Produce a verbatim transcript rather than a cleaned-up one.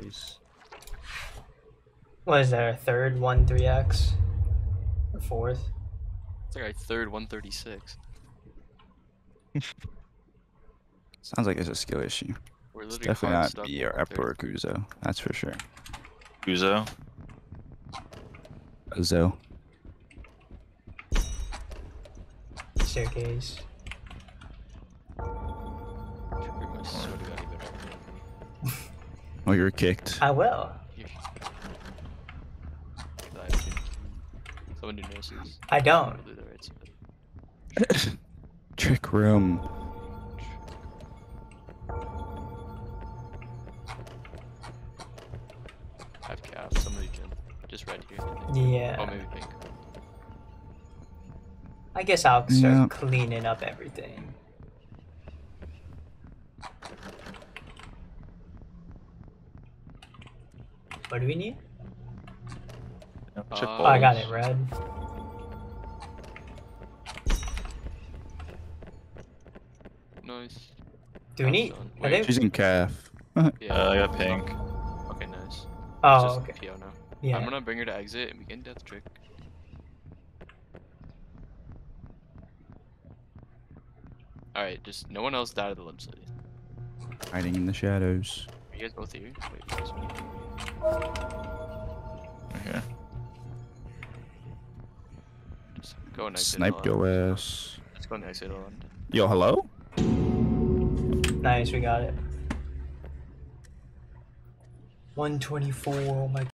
series. What is there? A third one three X? Or fourth? It's like our third one thirty-six. Sounds like it's a skill issue. We're It's literally definitely hard not stuck B or on Ep or thirty. Kuzo. That's for sure. Uzo. Ozo. Staircase. Trigger my swear to God, you better not Oh, you were kicked. I will. Here. Dive kick. Someone do nurses. I don't. Probably the right side. Trick room. Have cap. Somebody can. Just right here. Oh, Yeah. maybe pink. I guess I'll start Yeah. cleaning up everything. What do we need? Yeah, Uh, chip Oh, I got balls. it, red. Nice. Do we need? Done. Are they? She's in calf. Yeah. Uh, I got pink. Okay, nice. It's Oh, just okay. P O now. Yeah. I'm gonna bring her to exit and we can death trick. Alright, just no one else died of the limb city. Hiding in the shadows. Are you guys both here? Wait, you guys Okay. just go and exit. Sniped alone. your ass. Just go and exit alone. Yo, hello? Nice, we got it. one twenty-four, oh my